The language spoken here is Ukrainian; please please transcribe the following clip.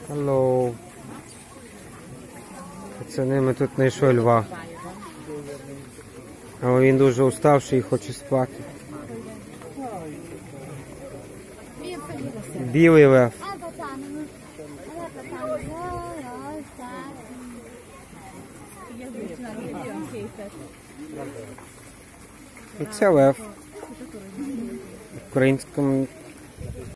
Hello. Пацани, ми тут знайшли льва. Але він дуже уставший і хоче спати. Білий лев. І це лев. В українському